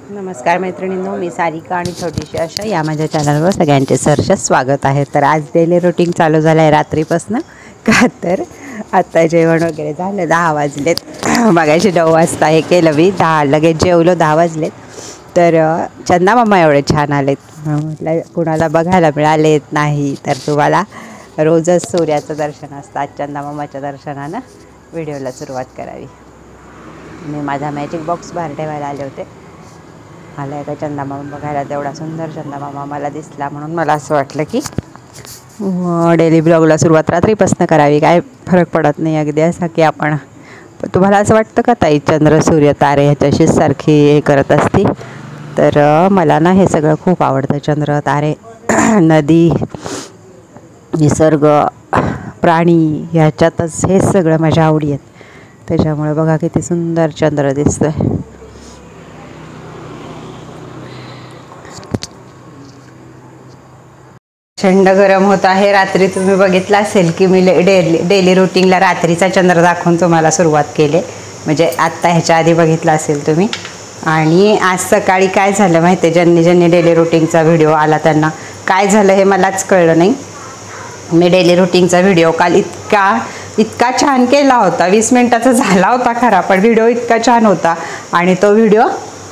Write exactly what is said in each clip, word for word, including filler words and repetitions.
नमस्कार मैत्रिणींनो, मी सारिका आणि छोटीशी अशा या माझ्या चॅनलवर सगळ्यांचे सहर्ष स्वागत आहे। तर आज डेली रुटीन चालू झालं आहे रात्रीपासून, का तर आता जेवण वगैरे झालं, दहा वाजलेत। मगाशी नऊ वाजता हे केलं मी, दहा लगेच जेवलो, दहा वाजलेत। तर चंदा मामा एवढे छान आलेत, म्हटलं कुणाला बघायला मिळालेत नाही तर तुम्हाला रोजच सूर्याचं दर्शन असतं, आज चंदा मामाच्या दर्शनानं व्हिडिओला सुरुवात करावी। मी माझा मॅजिक बॉक्स बाहेर ठेवायला आले होते, मला एका चंदा मामा बघायला तेवढा सुंदर चंदा मामा मला दिसला, म्हणून मला असं वाटलं की डेली ब्लॉगला सुरुवात रात्रीपासून करावी, काय फरक पडत नाही अगदी असा की आपण। तुम्हाला असं वाटतं का ताई चंद्र सूर्य तारे ह्याच्याशीच सारखी हे करत असती? तर मला ना हे सगळं खूप आवडतं, चंद्र तारे नदी निसर्ग प्राणी ह्याच्यातच हे सगळं माझ्या आवडी आहेत। त्याच्यामुळे बघा किती सुंदर चंद्र दिसतोय। थंड गरम होत आहे, रात्री तुम्ही बघितलं असेल की मी डेली डेली रुटीनला रात्रीचा चंद्र दाखवून तुम्हाला सुरुवात केली, म्हणजे आत्ता ह्याच्या आधी बघितला असेल तुम्ही। आणि आज सकाळी काय झालं माहिती आहे, ज्यांनी ज्यांनी डेली रुटीनचा व्हिडिओ आला त्यांना काय झालं हे मलाच कळलं नाही। मी डेली रुटीनचा व्हिडिओ काल इतका इतका छान केला होता, वीस मिनिटाचा झाला होता खरा, पण व्हिडिओ इतका छान होता आणि तो व्हिडिओ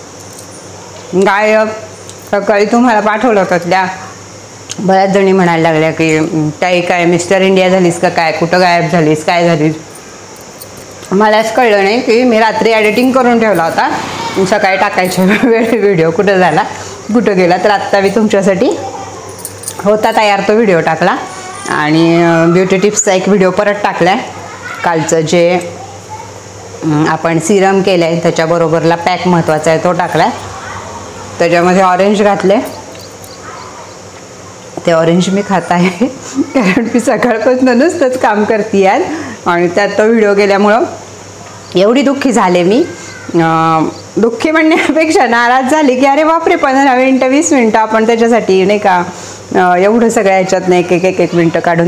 गायब। सकाळी तुम्हाला पाठवलं होतं, त्या बऱ्याच जणी म्हणायला लागल्या की ताई काय मिस्टर इंडिया झालीस का काय, कुठं गायब झालीस, काय झालीस? मलाच कळलं नाही की मी रात्री एडिटिंग करून ठेवला होता, सकाळी टाकायच्या वेळ व्हिडिओ कुठं झाला कुठं गेला। तर आत्ता मी तुमच्यासाठी होता तयार तो व्हिडिओ टाकला आणि ब्युटी टिप्सचा एक व्हिडिओ परत टाकला आहे। कालचं जे आपण सिरम केलं आहे त्याच्याबरोबरला पॅक महत्त्वाचा आहे तो टाकला आहे, त्याच्यामध्ये ऑरेंज घातले, ते ऑरेंज मी खात आहे कारण मी सकाळपासून नुसतंच काम करते आहे आणि त्यात तो व्हिडिओ गेल्यामुळं एवढी दुःखी झाले मी, दुःखी म्हणण्यापेक्षा नाराज झाले की अरे बापरे, पंधरा मिनटं वीस मिनटं आपण त्याच्यासाठी नाही का एवढं सगळ्या ह्याच्यात नाही एक एक एक मिनटं काढून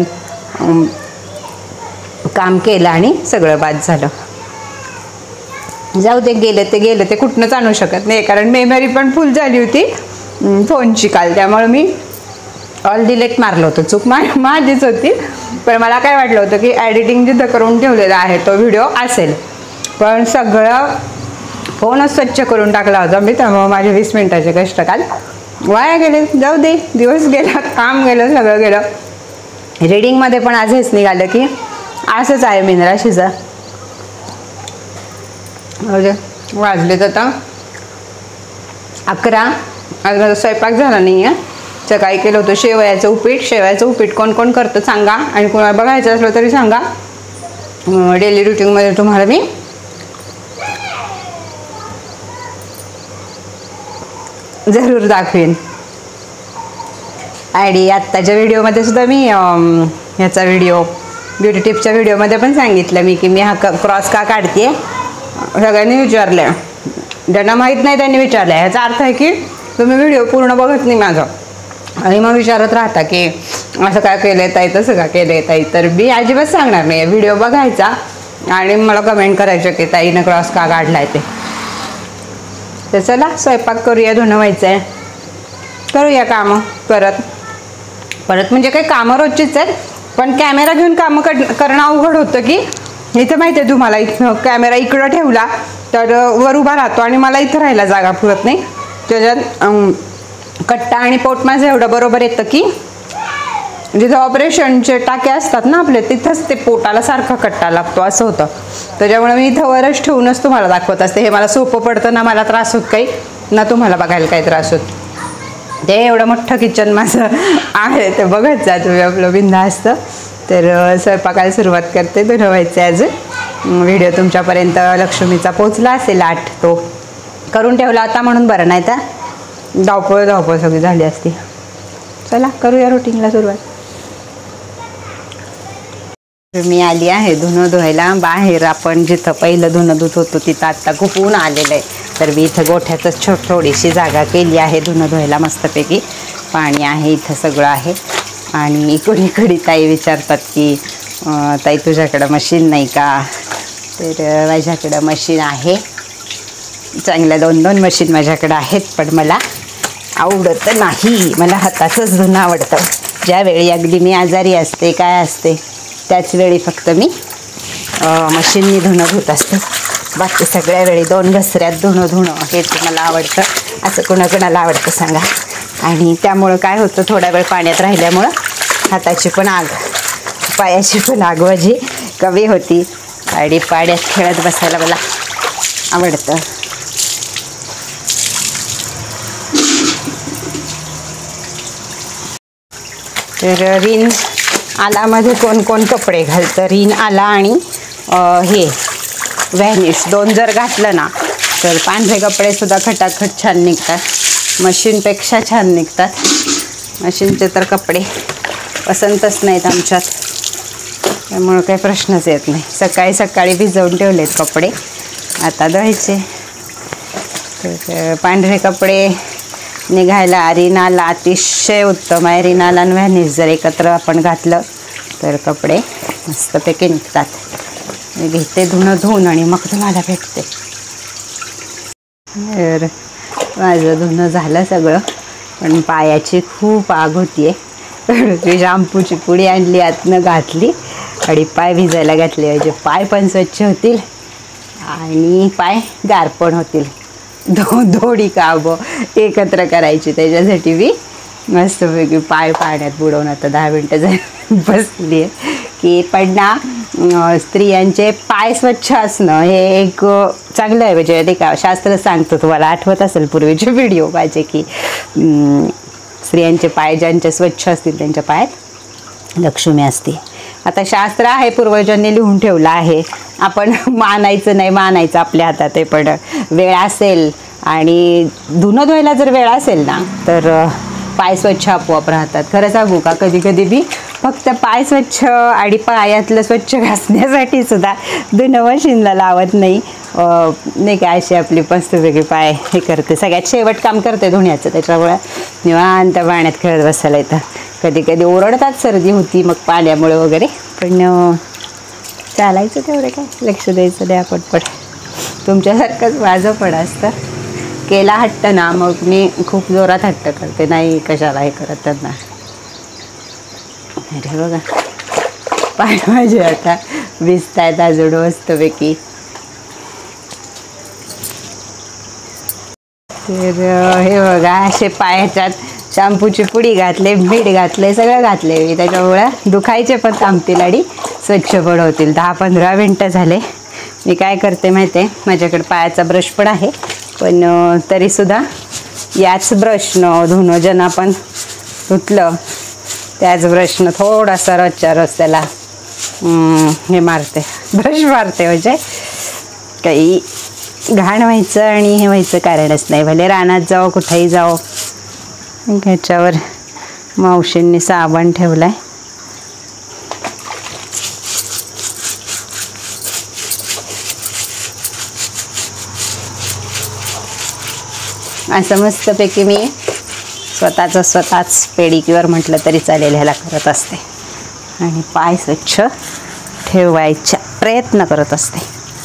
काम केलं आणि सगळं बाद झालं। जाऊ दे, गेलं ते गेलं, ते कुठनंच आणू शकत नाही कारण मेमरी पण फुल झाली होती फोनची काल, त्यामुळे मी ऑल डिलेट मारलं होतं, चूक मा माझीच होती। पण मला काय वाटलं होतं की एडिटिंग जिथं करून ठेवलेला आहे तो व्हिडिओ असेल, पण सगळं फोनच स्वच्छ करून टाकला होता मी, त्यामुळे माझे वीस मिनिटाचे कष्ट काल वाया गेले। जाऊ दे, दिवस गेला, काम गेलं, सगळं गेलं। रीडिंगमध्ये पण आज हेच निघालं की असंच आहे मीनराशीचं। वाजलेत आता अकरा, आज माझा स्वयंपाक झाला नाही आहे। सकाळी केलं होतं शेवयाचं उपीट, शेवयाचं उपीट कोण कोण करतं सांगा, आणि कोणाला बघायचं असलं तरी सांगा, डेली रुटीनमध्ये तुम्हाला मी जरूर दाखवेन। आणि आत्ताच्या व्हिडिओमध्ये सुद्धा मी ह्याचा व्हिडिओ ब्युटी टिप्सच्या व्हिडिओमध्ये पण सांगितलं मी की मी हा क क्रॉस का काढते, सगळ्यांनी विचारलं आहे, ज्यांना माहीत नाही त्यांनी विचारलं आहे। ह्याचा अर्थ आहे की तुम्ही व्हिडिओ पूर्ण बघत नाही माझं आणि मग विचारत राहता की असं काय केलं आहे ताई, तसं का केलं आहे ताई। तर मी अजिबात सांगणार नाही, व्हिडिओ बघायचा आणि मला कमेंट करायचं की ताईनं क्रॉस का काढला आहे ते। तर चला स्वयंपाक करूया, धुणं व्हायचं आहे, करूया कामं परत परत म्हणजे काही कामं रोजचीच आहेत, पण कॅमेरा घेऊन कामं कड करणं अवघड होतं की इथं माहिती आहे तुम्हाला, इथं कॅमेरा इकडं ठेवला तर वर उभा राहतो आणि मला इथं राहायला जागा पुरत नाही, त्याच्यात कट्टा आणि पोट माझं एवढं बरोबर येतं की जिथं ऑपरेशनचे टाके असतात ना आपले तिथंच ते पोटाला सारखा कट्टा लागतो, असं होतं। त्याच्यामुळे मी इथं वरच ठेवूनच तुम्हाला दाखवत असते, हे मला सोपं पडतं ना, मला त्रास होत काही ना तुम्हाला बघायला काही त्रास होत। ते एवढं मोठं किचन माझं आहे, ते बघत जा तुम्ही आपलं बिनधास्त। तर स्वयंपाकाला सुरुवात करते, धुणं व्हायचं आहे अजून। व्हिडिओ तुमच्यापर्यंत लक्ष्मीचा पोचला असेल आठ, तो करून ठेवला होता म्हणून बरं, नाही तर धावपळ धावपळ सगळी झाली असती। चला करूया रुटीनला सुरुवात। मी आली आहे धुणं धुवायला, बाहेर आपण जिथं पहिलं धुणं धुत होतो तिथं आत्ता खूप ऊन आलेलं आहे, तर मी इथं गोठ्यातच छोट थोडीशी जागा केली आहे धुणं धुवायला, मस्तपैकी पाणी आहे इथं, सगळं आहे। आणि कोणी कोणी ताई विचारतात की ताई तुझ्याकडं मशीन नाही का, तर माझ्याकडं मशीन आहे, चांगल्या दोन दोन मशीन माझ्याकडे आहेत, पण मला आवडत नाही. मला हाताचंच धुणं आवडतं. ज्यावेळी अगदी मी आजारी असते काय असते त्याच वेळी फक्त मी मशीननी धुणं धुत असते. बाकी सगळ्या वेळी दोन घसऱ्यात धुणं धुणं हेच मला आवडतं. असं कोणाकोणाला आवडतं सांगा. आणि त्यामुळं काय होतं, थोडा वेळ पाण्यात राहिल्यामुळं हाताची पण आग पायाची पण आग माझी कमी होती आणि पाण्यात खेळत बसायला मला आवडतं. तर रीन आलामध्ये कोण कोण कपडे घालतं. रीन आला आणि हे व्हॅनिश दोन जर घातलं ना तर पांढरे कपडेसुद्धा खटाखट छान निघतात. मशीनपेक्षा छान निघतात. मशीनचे तर कपडे पसंतच नाहीत आमच्यात, त्यामुळं काही प्रश्नच येत नाही. सकाळी सकाळी भिजवून ठेवलेत कपडे, आता धुवायचे. तर पांढरे कपडे निघायला रीनाला अतिशय उत्तम आहे. रीनाला आणि व्हॅनिश जर एकत्र आपण घातलं तर कपडे मस्तपैकी निघतात. मी घेते धुणं धुवून आणि मग तुम्हाला भेटते. तर माझं धुणं झालं सगळं, पण पायाची खूप आग होती आहे. ती शॅम्पूची पुडी आणली, आतनं घातली आणि पाय भिजायला घातले. म्हणजे पाय पण स्वच्छ होतील आणि पाय गार पण होतील. दो दोडी कामं एकत्र करायची. त्याच्यासाठी मी मस्तपैकी पाय पाण्यात बुडवून आता दहा मिनटं झाली बसली आहे. की पण ना स्त्रियांचे पाय स्वच्छ असणं हे एक चांगलं आहे. म्हणजे ते का शास्त्र सांगतं, तुम्हाला आठवत असेल पूर्वीचे व्हिडिओ पाहिजे की स्त्रियांचे पाय ज्यांचे स्वच्छ असतील त्यांच्या पायात लक्ष्मी असते. आता शास्त्र आहे, पूर्वजांनी लिहून ठेवलं आहे. आपण मानायचं नाही, मानायचं आपल्या हातात आहे. पण वेळ असेल आणि धुणं धुवायला जर वेळ असेल ना तर पाय स्वच्छ आपोआप राहतात. खरं सांगू का, कधी कधी मी फक्त पाय स्वच्छ आणि पायातलं स्वच्छ घासण्यासाठी सुद्धा धुणं मशीनला लावत नाही. नाही का, अशी आपली मस्तपैकी पाय हे करते. सगळ्यात शेवट काम करते धुण्याचं, त्याच्यामुळे निवांत पाण्यात खेळत बसायला येतं. कधी कधी ओरडतात सर्दी होती मग पाण्यामुळे वगैरे, पण चालायचं तेवढे काय लक्ष द्यायचं नाही आपण. पण तुमच्यासारखंच माझं पण असतं. केला हट्ट ना मग मी खूप जोरात हट्ट करते, नाही कशाला हे करत त्यांना. अरे बघा पाय माझे आता भिजत आहेत अजून मस्तपैकी. तर हे बघा असे पायाच्यात शॅम्पूची पुडी घातले, मीठ घातले, सगळं घातले मी. त्याच्यामुळे दुखायचे पण थांबतील आणि स्वच्छ पण होतील. दहा पंधरा मिनटं झाले. मी काय करते माहिती आहे, माझ्याकडे पायाचा ब्रश पण आहे, पण तरीसुद्धा याच ब्रशनं धुणं ज्यांना आपण धुतलं त्याच ब्रशनं थोडासा रोजच्या रोज त्याला हे मारते, ब्रश मारते. म्हणजे काही घाण व्हायचं आणि हे व्हायचं कारणच नाही. भले रानात जाओ कुठेही जाओ. ह्याच्यावर मावशींनी साबण ठेवलाय. असं मस्तपैकी मी स्वतःचं स्वतःच पेडिक्युअर म्हटलं तरी चालेल ह्याला करत असते आणि पाय स्वच्छ ठेवायचा प्रयत्न करत असते.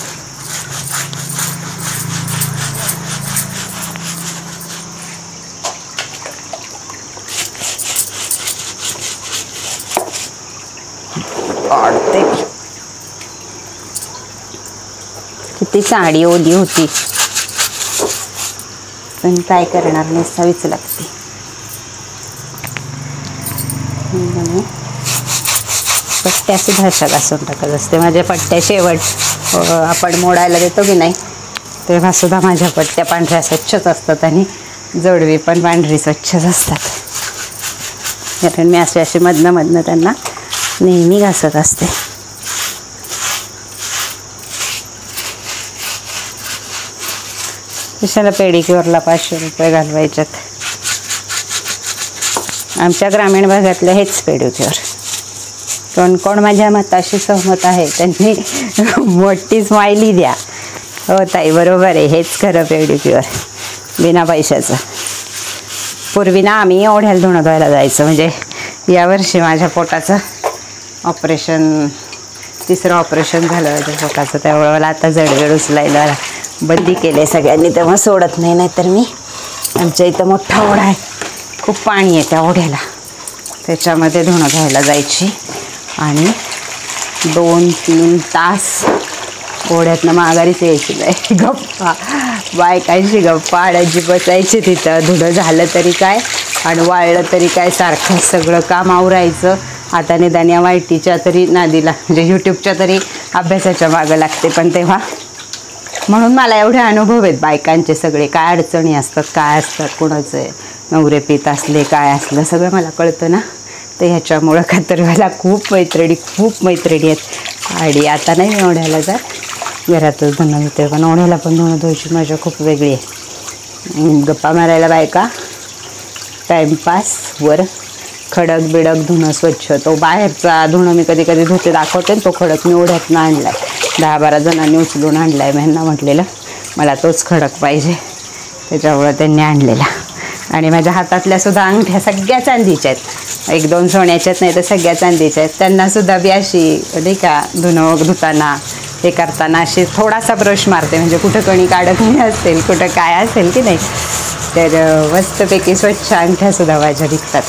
किती साडी ओली होती, पण काय करणार, नेसावीच लागते. पट्ट्या सुद्धा अशा घासून टाकत असते. माझ्या पट्ट्या शेवट आपण मोडायला देतो की नाही तेव्हा सुद्धा माझ्या पट्ट्या पांढऱ्या स्वच्छच असतात आणि जोडवी पण पांढरी स्वच्छच असतात. कारण मी अशी अशी मधनं मधनं त्यांना नेहमी घासत असते. कशाला पेडिक्युअरला पाचशे रुपये घालवायच्यात. आमच्या ग्रामीण भागातलं हेच पेडिक्युअर. कोण कोण माझ्या मताशी सहमत आहे त्यांनी मोठी स्माइली द्या. हो ताई बरोबर आहे, हेच खरं पेडिक्युअर बिना पैशाचं. पूर्वी ना आम्ही ओढ्याला धुणं धुवायला जायचं. म्हणजे यावर्षी माझ्या पोटाचं ऑपरेशन, तिसरं ऑपरेशन झालं माझ्या पोटाचं, त्यामुळे मला आता जडवेळ उचलायला बंदी केले सगळ्यांनी, तेव्हा सोडत नाही. नाहीतर मी आमच्या इथं मोठा ओढा आहे, खूप पाणी आहे त्या ओढ्याला, त्याच्यामध्ये धुणं घ्यायला जायची आणि दोन तीन तास ओढ्यातनं माघारीच यायची नाही. गप्पा बायकांशी गप्पा आडायची बसायची तिथं. धुणं झालं तरी काय आणि वाळलं तरी काय, सारखं सगळं काम आवरायचं. आता निदान या वायटीच्या तरी नादीला, म्हणजे यूट्यूबच्या तरी अभ्यासाच्या मागं लागते. पण तेव्हा म्हणून मला एवढे अनुभव आहेत बायकांचे सगळे, काय अडचणी असतात, काय असतात, कोणाचं नवरे पीत असले, काय असलं सगळं मला कळतं ना. तर ह्याच्यामुळं का तर मला खूप मैत्रिणी खूप मैत्रिणी आहेत. आणि आता नाही मी ओढ्याला जात, घरातच धुणं धुते. पण ओढ्याला पण धुणं धुवायची मजा खूप वेगळी आहे. गप्पा मारायला बायका, टाईमपास वर खडक बिडक धुणं स्वच्छ. तो बाहेरचा धुणं मी कधी कधी धुते दाखवते, तो खडक मी ओढ्यातनं आणला आहे, दहा बारा जणांनी उचलून आणला आहे. मी ह्यांना म्हटलेलं मला तोच खडक पाहिजे, त्याच्यामुळं त्यांनी आणलेला. आणि माझ्या हातातल्यासुद्धा अंगठ्या सगळ्या चांदीच्या आहेत, एक दोन सोन्याच्याच नाही तर सगळ्या चांदीच्या आहेत. त्यांनासुद्धा बी अशी नाही का धुणं धुताना हे करताना अशी थोडासा ब्रश मारते, म्हणजे कुठं कणी काढकणी असेल, कुठं काय असेल की नाही. तर मस्तपैकी स्वच्छ अंगठ्यासुद्धा माझ्या निघतात.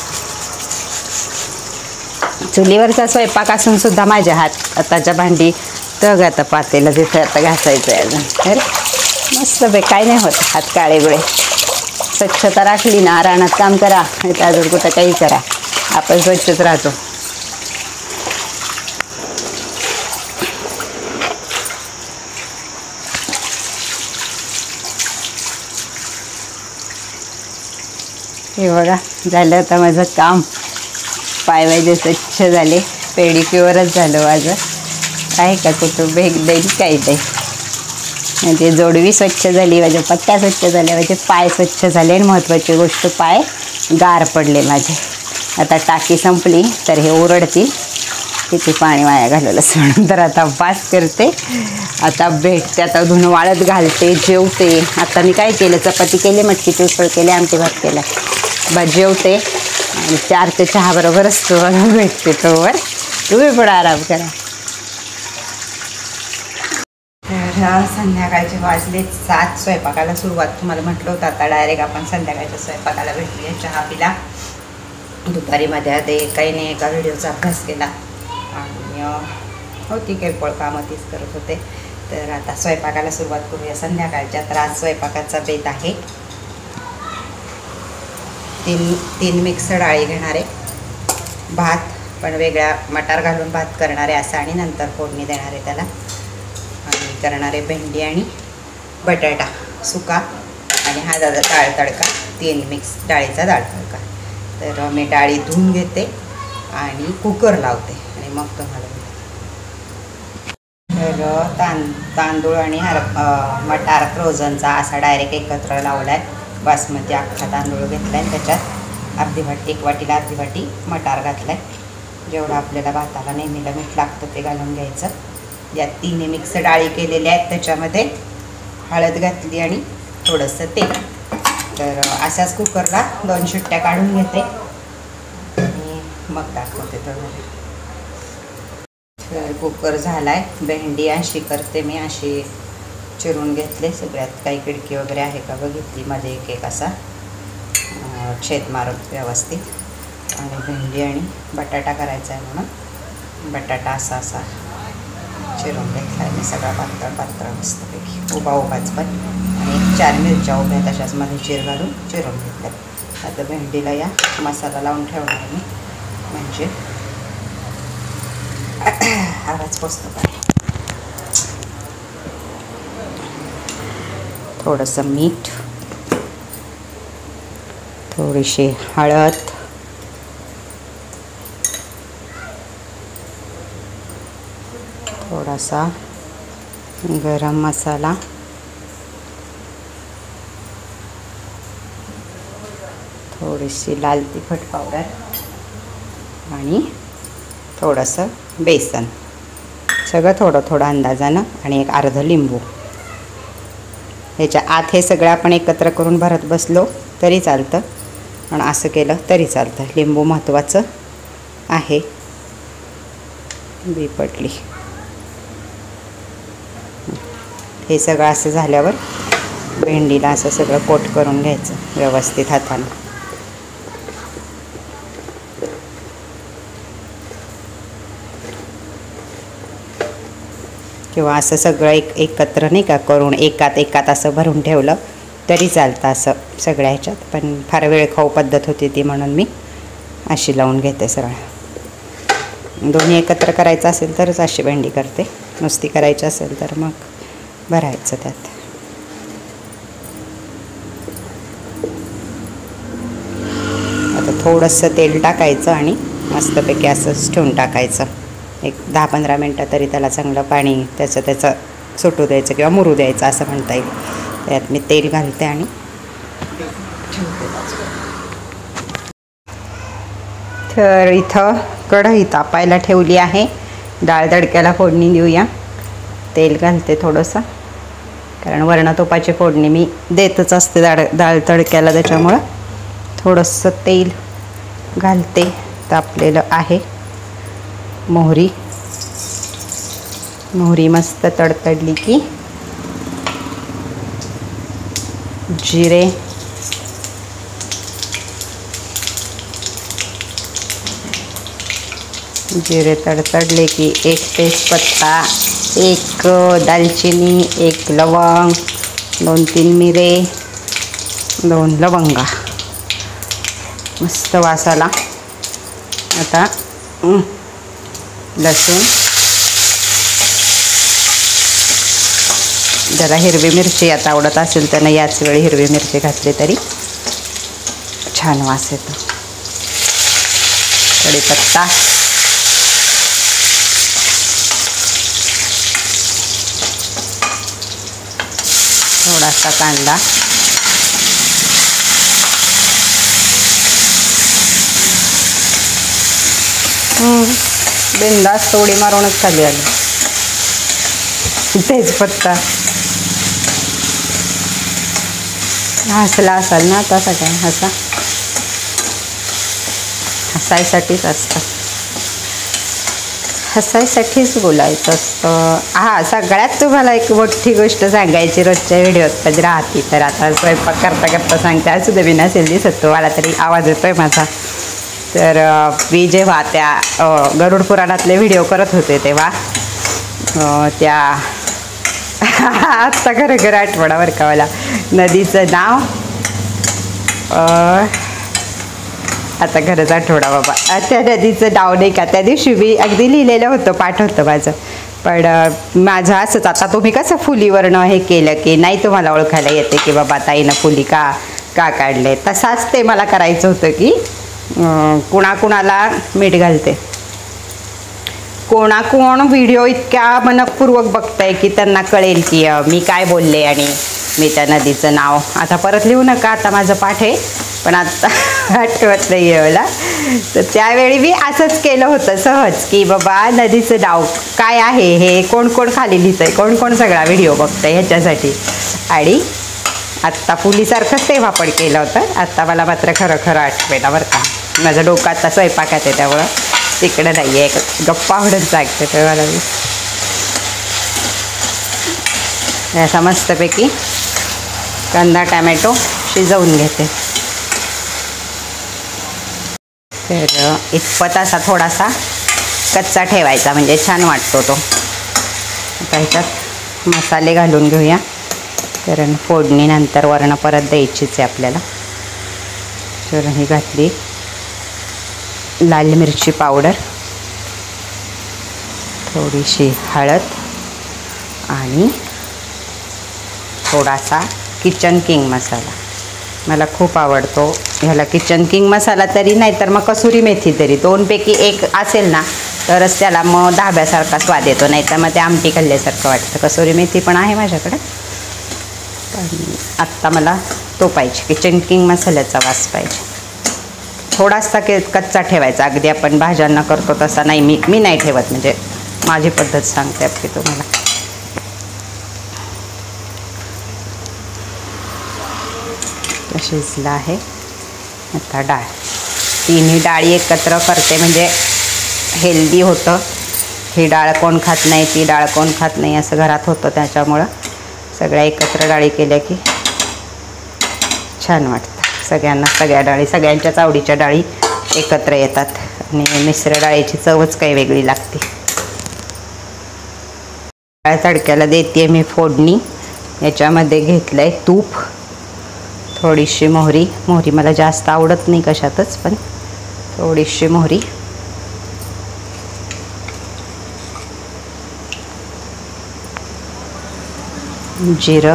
चुलीवरचा स्वयंपाक असून सुद्धा माझ्या हात आताच्या भांडी तग आता पातेलं तिथे आता घासायचं आहे अजून. तर मस्त बे काय नाही होत, हात काळे बिळे. स्वच्छता राखली ना, रानात काम करा नाही तर अजून कुठं काही करा, आपण स्वच्छच राहतो. हे बघा झालं आता माझं काम. पाय माझे स्वच्छ झाले, पेडिक्युअरच झालं माझं. काय का कुठं भेग देईल काय ते. म्हणजे जोडवी स्वच्छ झाली, माझ्या पट्ट्या स्वच्छ झाल्या, माझे पाय स्वच्छ झाले. आणि महत्त्वाची गोष्ट, पाय गार पडले माझे. आता टाकी संपली तर हे ओरडतील किती पाणी वाया घालवलं म्हणून. तर आता वास करते, आता भेटते, आता धुणं वाळत घालते, जेवते. आता मी काय केलं, चपाती केली, मटकीची उसळ केली, आमटी भात केला, बा जेवते आणि चार ते चहा बरोबरच तुम्हाला भेटते. तोवर तुम्ही पण आराम करा. तर संध्याकाळचे वाजले सात. स्वयंपाकाला सुरुवात, तुम्हाला म्हटलं होतं आता डायरेक्ट आपण संध्याकाळच्या स्वयंपाकाला भेटूया. चहा पिला, दुपारी मध्ये ते काही नाही एका व्हिडिओचा अभ्यास केला आणि होती किरकोळ कामं तीच करत होते. तर आता स्वयंपाकाला सुरुवात करूया संध्याकाळच्या. तर आज स्वयंपाकाचा बेत आहे, तीन तीन मिक्स डाळी घेणार आहे, भात पण वेगळ्या मटार घालून भात करणार आहे असं, आणि नंतर फोडणी देणार आहे त्याला. आणि करणारे भेंडी आणि बटाटा सुका, आणि हा दादा डाळ तडका, तीन मिक्स डाळीचा डाळ तडका. तर मी डाळी धुवून घेते आणि कुकर लावते आणि मग तुम्हाला. तर तां तांदूळ आणि हर मटार फ्रोझनचा असा डायरेक्ट एकत्र लावला आहे. बासमती अख्खा तांदूळ घेतला आहे, त्याच्यात अर्धी वाटी, एक वाटीला अर्धी वाटी मटार घातला आहे. जेवढं आपल्याला भाताला नेहमीला मीठ लागतं ते घालून घ्यायचं. यात तिन्ही मिक्स डाळी केलेल्या आहेत, त्याच्यामध्ये हळद घातली आणि थोडंसं तेल. तर अशाच कुकरला दोन शिट्ट्या काढून घेते आणि मग दाखवते तुम्हाला. तर कुकर झाला आहे. भेंडी अशी करते मी, अशी चिरून घेतले, सगळ्यात काही खिडकी वगैरे आहे का बघितली, मध्ये एक एक असा छेद मारून व्यवस्थित. आणि भेंडी आणि बटाटा करायचा आहे म्हणून बटाटा असा असा चिरून घेतला आहे मी, सगळा पातळ पातळ मस्तपैकी, उभा उभाच पण. आणि एक चार मिरच्या उभ्या तशाच मध्ये चिर घालून चिरून घेतल्यात. आता भेंडीला या मसाला लावून ठेवणार मी, म्हणजे आवाज पोचतो काय. थोडंसं मीठ, थोडीशी हळद, थोडासा गरम मसाला, थोडीशी लाल तिखट पावडर आणि थोडंसं बेसन, सगळं थोडं थोडं अंदाजानं. आणि एक अर्ध लिंबू. ह्याच्या आत हे सगळं आपण एकत्र करून भरत बसलो तरी चालतं, पण असं केलं तरी चालतं. लिंबू महत्त्वाचं आहे. बिपटली हे सगळं असं झाल्यावर भेंडीला असं सगळं कोट करून घ्यायचं व्यवस्थित हाताने. किंवा असं सगळं एक एकत्र नाही का करून एकात एकात असं भरून ठेवलं तरी चालतं असं सगळ्या ह्याच्यात. पण फार वेळ खाऊ पद्धत होती ती म्हणून मी अशी लावून घेते सरळ. दोन्ही एकत्र करायचं असेल तरच अशी भेंडी करते, नुसती करायची असेल तर मग भरायचं त्यात. आता थोडंसं तेल टाकायचं आणि मस्तपैकी असंच ठेवून टाकायचं. एक दहा पंधरा मिनटं तरी त्याला चांगलं पाणी त्याचं त्याचं सुटू द्यायचं किंवा मुरू द्यायचं असं म्हणता येईल. त्यात मी तेल घालते आणि तर इथं कढई तापायला ठेवली आहे. डाळ तडक्याला फोडणी देऊया. तेल घालते थोडंसं, कारण वरण तुपाची फोडणी मी देतच असते डाळ डाळ तडक्याला, त्याच्यामुळं थोडंसं तेल घालते. तापलेलं आहे. मोहरी मोहरी मस्त तडतडली की जिरे, जिरे तडतडले की एक तेजपत्ता, एक दालचिनी, एक लवंग, दोन तीन मिरे, दोन लवंगा. मस्त वास आला. आता लसूण, जरा हिरवी मिरची आता आवडत असेल त्यानं याच वेळी हिरवी मिरची घातली तरी छान वास येतो. कढीपत्ता, थोडासा कांदा, बिंदास थोडी मारूनच खाली आली. तेजपत्ता हसला असाल ना तसा काय हसा हसायसाठीच असतं, हसायसाठीच बोलायचं असतं. हा, सगळ्यात तुम्हाला एक मोठी गोष्ट सांगायची रोजच्या व्हिडिओत कधी राहते तर आता स्वयंपाक करता करता सांगते. असू दे, बिना नसेल दिसत मला तरी आवाज येतोय माझा. तर मी जेव्हा त्या गरुड पुराणातले व्हिडिओ करत होते तेव्हा त्या आत्ता खरं खरं आठवडा बरं का मला नदीचं नाव, आता खरंच आठवडा बाबा, त्या नदीचं नाव नाही का त्या दिवशी मी अगदी लिहिलेलं होतं, पाठ होतं माझं. पण माझं असंच, आता तुम्ही कसं फुलीवरनं हे केलं की नाही तुम्हाला ओळखायला येते की बाबा ताईनं फुली का का काढले, तसाच ते मला करायचं होतं की कुणाकुणाला मीठ घालते, कोणाकोण व्हिडिओ इतक्या मनपूर्वक बघताय की त्यांना कळेल की मी काय बोलले आणि मी त्या नदीचं नाव. आता परत लिहू नका, आता माझं पाठ आहे पण आता आठवत नाही आहे मला. तर त्यावेळी मी असंच केलं होतं सहज की बाबा नदीचं नाव काय आहे हे कोण कोण खाली लिहितं आहे, कोण कोण सगळा व्हिडिओ बघतं आहे ह्याच्यासाठी. आणि आत्ता फुलीसारखंच तेव्हा पण केलं होतं. आत्ता मला मात्र खरं खरं आठवेना बरं का, माझं डोकं आता स्वयंपाकात आहे त्यामुळं तिकडं नाही आहे, गप्पा आवडत सांगते ते मला. मी असा मस्तपैकी कांदा टॅमॅटो शिजवून घेते. तर इतपत असा थोडासा कच्चा ठेवायचा म्हणजे छान वाटतो तो. आता ह्याच्यात मसाले घालून घेऊया, कारण फोडणीनंतर वरण परत द्यायचीच आहे आपल्याला. तर ही घातली लाल मिरची पावडर, थोडीशी हळद आणि थोडासा किचन किंग मसाला. मला खूप आवडतो ह्याला किचन किंग मसाला, तरी नाही तर मग कसुरी मेथी तरी दोनपैकी एक असेल ना तरच त्याला मग धाब्यासारखा स्वाद येतो, नाही तर मग ते आमटी खाल्ल्यासारखं वाटतं. कसुरी मेथी पण आहे माझ्याकडे, पण आत्ता मला तो पाहिजे, किचन किंग मसाल्याचा वास पाहिजे. थोडासा के कच्चा ठेवायचा, अगदी आपण भाज्यांना करतो तसा नाही. मी मी नाही ठेवत, म्हणजे माझी पद्धत सांगते आपली तुम्हाला. शिजला आहे. आता डाळ, तिन्ही डाळी एकत्र करते म्हणजे हेल्दी होतं. ही डाळ कोण खात नाही, ती डाळ कोण खात नाही असं घरात होतं, त्याच्यामुळं सगळ्या एकत्र डाळी केल्या की छान वाटतं सगळ्यांना. सगळ्या डाळी सगळ्यांच्याच आवडीच्या डाळी एकत्र येतात आणि मिश्र डाळीची चवच काही वेगळी लागते. डाळ तडक्याला देते मी फोडणी. याच्यामध्ये घेतलं आहे तूप, थोडीशी मोहरी. मोहरी मला जास्त आवडत नाही कशातच, पण थोडीशी मोहरी, जिरं,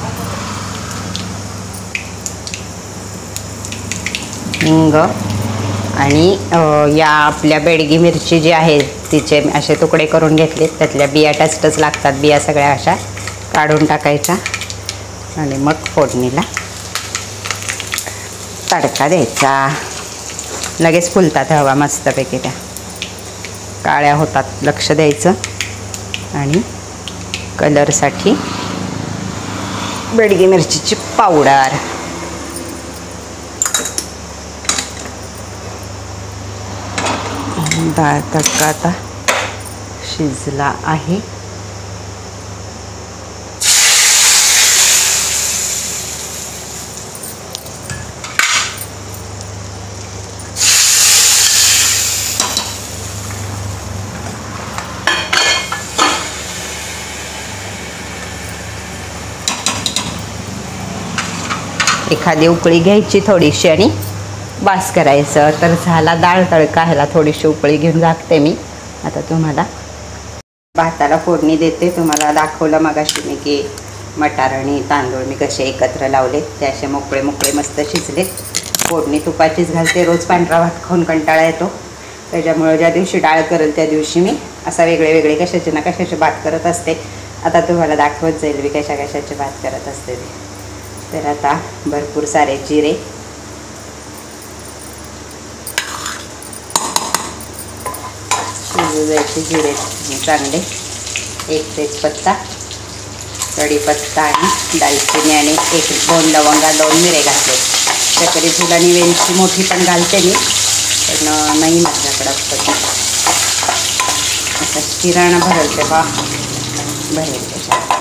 हिंग आणि या आपल्या बेडगी मिरची जी आहे तिचे असे तुकडे करून घेतले. त्यातल्या बिया टचटच लागतात, बिया सगळ्या अशा काढून टाकायच्या आणि मग फोडणीला तडका द्यायचा. लगेच फुलतात हवा मस्तपैकी, त्या काळ्या होतात. लक्ष द्यायचं. आणि कलरसाठी बेडगी मिरचीची पावडर. डाळ तडका आता शिजला आहे. एखादी उकळी घ्यायची थोडीशी आणि बास करायचं. तर झाला डाळ तडका. ह्याला थोडीशी उकळी घेऊन झाकते मी. आता तुम्हाला भाताला फोडणी देते. तुम्हाला दाखवलं मगाशी मी की मटार आणि तांदूळ मी कसे एकत्र लावले. ते असे मोकळे मोकळे मस्त शिजले. फोडणी तुपाचीच घालते. रोज पांढरा भात खाऊन कंटाळा येतो, त्याच्यामुळे ज्या दिवशी डाळ करेल त्या दिवशी मी असा वेगळे वेगळे कशाचे ना कशाचे भात करत असते. आता तुम्हाला दाखवत जाईल मी कशा कशाचे भात करत असते ते. तर आता भरपूर सारे जिरे, शिजू द्यायचे जिरे चांगले, एक तेजपत्ता, कढीपत्ता आणि दालचिनी आणि एक दोन लवंगा, दोन मिरे घातले. चक्री फुल आणि वेलची मोठी पण घालते मी, पण नाही माझ्याकडं असतं. असं किराणा भरेल तेव्हा भरेल त्याच्यात.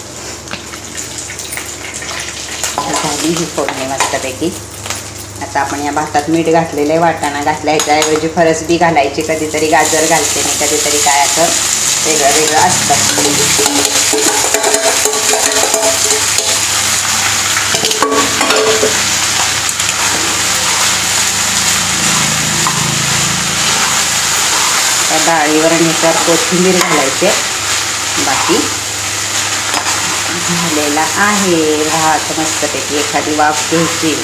झाली ही फोडणी मस्तपैकी. आता आपण या भातात मीठ घातलेलं आहे, वाटाणा घातला. ह्याच्याऐवजी फरसबी घालायची, कधीतरी गाजर घालते मी, कधीतरी काय असं वेगळं वेगळं असतं. डाळीवर आणि ह्याच्यावर कोथिंबीर घालायचे. बाकी झालेला आहे भात मस्तपैकी. एखादी वाफ घ्यायची.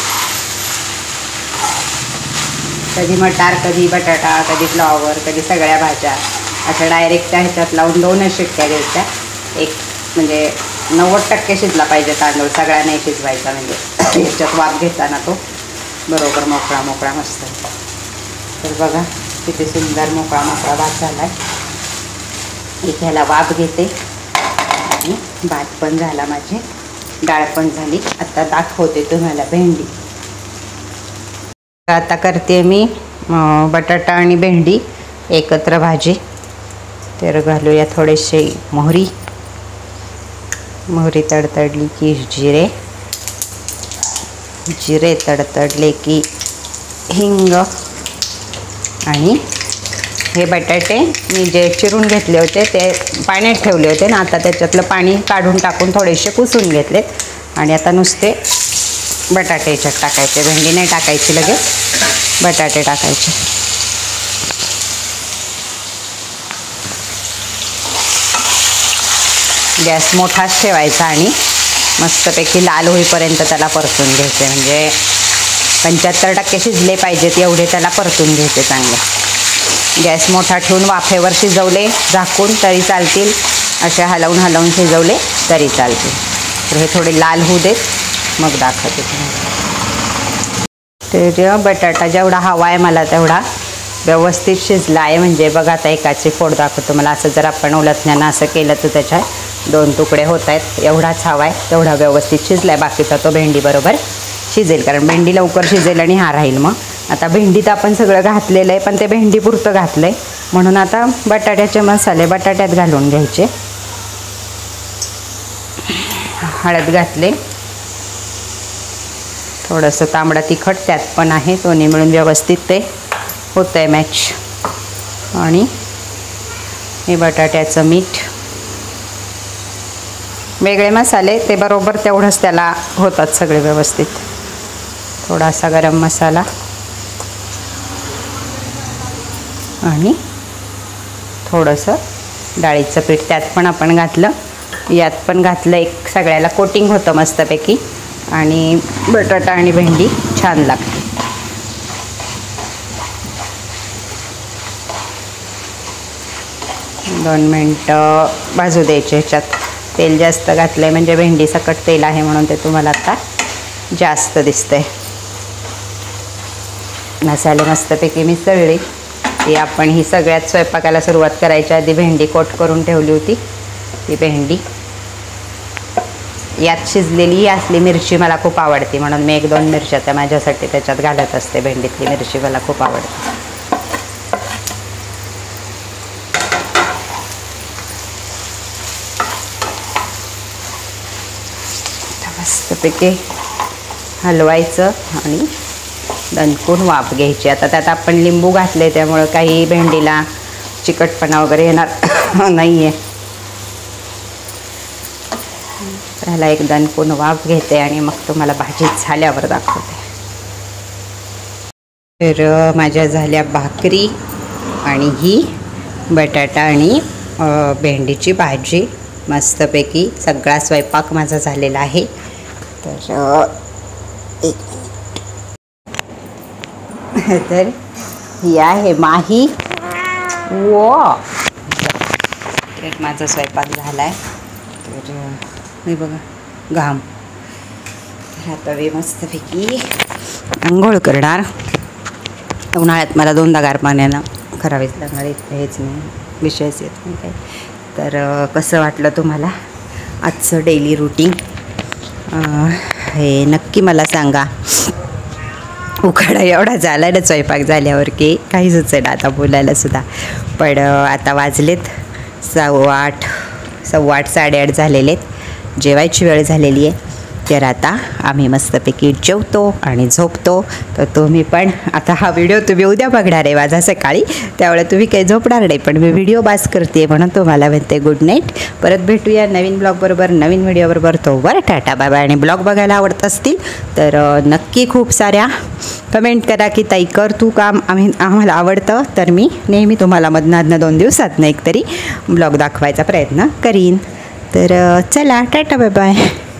कधी मटार, कधी बटाटा, कधी फ्लॉवर, कधी सगळ्या भाज्या अशा डायरेक्ट त्या ह्याच्यात लावून दोनच शिट्ट्या द्यायच्या. एक म्हणजे नव्वद टक्के शिजला पाहिजे तांदूळ, सगळ्या नाही शिजवायचा. म्हणजे ह्याच्यात वाफ घेताना तो बरोबर मोकळा मोकळा मस्त. तर बघा किती सुंदर मोकळा मोकळा भात झाला आहे. इथे ह्याला वाफ घेते आणि भात पण झाला, माझी डाळ पण झाली. आता दाखवते तुम्हाला भेंडी. आता करते मी बटाटा आणि भेंडी एकत्र भाजी. तर घालूया थोडेसे मोहरी. मोहरी तडतडली की जिरे, जिरे तडतडले की हिंग. आणि हे बटाटे मी जे चिरून घेतले होते ते पाण्यात ठेवले होते ना, आता त्याच्यातलं पाणी काढून टाकून थोडेसे पुसून घेतलेत. आणि आता नुसते बटाटे याच्यात टाकायचे, भेंडी नाही टाकायची, लगेच बटाटे टाकायचे. गॅस मोठाच ठेवायचा आणि मस्तपैकी लाल होईपर्यंत त्याला परतून घ्यायचे. म्हणजे पंच्याहत्तर टक्के शिजले पाहिजेत एवढे त्याला परतून घ्यायचे चांगले. गॅस मोठा ठेवून वाफेवर शिजवले झाकून तरी चालतील, असे हलवून हलवून शिजवले तरी चालतील. तर हे थोडे लाल होऊ देत, मग दाखवते तुम्हाला. तर बटाटा जेवढा हवा आहे मला तेवढा व्यवस्थित शिजला आहे. म्हणजे बघा आता एकाचे फोड दाखवतो मला. असं जर आपण उलथण्यानं असं केलं तर त्याच्यात दोन तुकडे होत आहेत. एवढाच हवा आहे, तेवढा व्यवस्थित शिजला आहे. बाकीचा तो भेंडी बरोबर शिजेल, कारण भेंडी लवकर शिजेल आणि हा राहील. मग आता भेंडीत आपण सगळं घातलेलं आहे, पण ते भेंडी पुरतं घातलं आहे. म्हणून आता बटाट्याचे मसाले बटाट्यात घालून घ्यायचे. हळद घातले, थोडंसं तांबडा तिखट त्यात पण आहे, दोन्ही मिळून व्यवस्थित ते होतं आहे मॅच. आणि हे बटाट्याचं मीठ, वेगळे मसाले ते बरोबर तेवढंच त्याला होतात सगळे व्यवस्थित. थोडासा गरम मसाला आणि थोडंसं डाळीचं पीठ त्यात पण आपण घातलं, यात पण घातलं. एक सगळ्याला कोटिंग होतं मस्तपैकी आणि बटाटा आणि भेंडी छान लागते. दोन मिनटं भाजू द्यायचे. ह्याच्यात तेल जास्त घातलं आहे म्हणजे भेंडी सकट तेल आहे म्हणून ते तुम्हाला आता जास्त दिसतंय. मसाले मस्तपैकी मिसळले की आपण ही सगळ्यात स्वयंपाकाला सुरुवात करायच्या आधी भेंडी कोट करून ठेवली होती. ती भेंडी यात शिजलेली ही असली मिरची मला खूप आवडते म्हणून मी एक दोन मिरच्या त्या माझ्यासाठी त्याच्यात घालत असते. भेंडीतली मिरची मला खूप आवडते. मस्तपैकी हलवायचं आणि दणकून वाफ घ्यायची. आता त्यात आपण लिंबू घातले त्यामुळं काही भेंडीला चिकटपणा वगैरे येणार नाही आहे. त्याला एक दणकून वाफ घेते आणि मग तुम्हाला भाजी झाल्यावर दाखवते. तर माझ्या झाल्या भाकरी आणि ही बटाटा आणि भेंडीची भाजी मस्तपैकी सगळा स्वयंपाक माझा झालेला आहे. तर एक तर ही आहे माही. वो तर माझा स्वयंपाक झाला आहे. तर हे बघा घाम. तर आता मी मस्तपैकी आंघोळ करणार. उन्हाळ्यात मला दोनदा गार पाण्यानं करावेच लागणार. हेच नाही विषयच येत नाही काय. तर कसं वाटलं तुम्हाला आजचं डेली रुटीन हे नक्की मला सांगा. उखाडा एवढा झाला ना स्वयंपाक झाल्यावर की काही सुचेना आता बोलायला सुद्धा. पण आता वाजलेत सव्वा आठ सव्वा आठ साडेआठ झालेले आहेत. जेवायची वेळ झालेली आहे. तर आता आम्ही मस्तपैकी जेवतो आणि झोपतो. तर तुम्ही पण आता हा व्हिडिओ तुम्ही उद्या बघणार आहे माझा सकाळी, त्यावेळेला तुम्ही काही झोपणार नाही. पण मी व्हिडिओ बास करते म्हणून तुम्हाला म्हणते गुड नाईट. परत भेटूया नवीन ब्लॉगबरोबर नवीन व्हिडिओबरोबर. तोवर टाटा बाय बाय. आणि ब्लॉग बघायला आवडत असतील तर नक्की खूप साऱ्या कमेंट करा की ताई कर तू काम, आम्ही आम्हाला आवडतं. तर मी नेहमी तुम्हाला मधनाधनं दोन दिवसातनं एक तरी ब्लॉग दाखवायचा प्रयत्न करीन. तर चला टाटा बाय बाय.